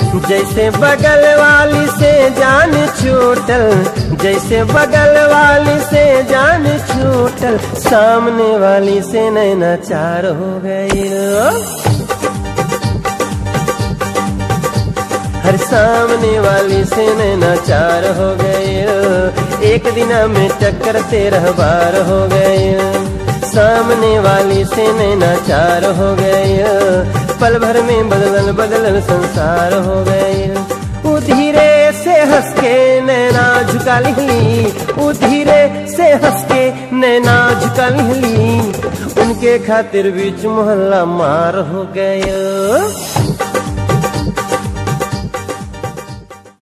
जैसे बगल वाली से जान छूटल, जैसे बगल वाली से जान छूटल, सामने वाली से नैना चार हो गई। हर सामने वाली से नैना चार हो गए। एक दिन में टक्कर 13 बार हो गए। सामने वाली से नैना चार हो गए। पल भर में बदलल बदलल संसार हो गए। उ धीरे से हंस के नैना झुका ली, उ धीरे से हंस के नैना झुका ली। उनके खातिर बीच मोहल्ला मार हो गए।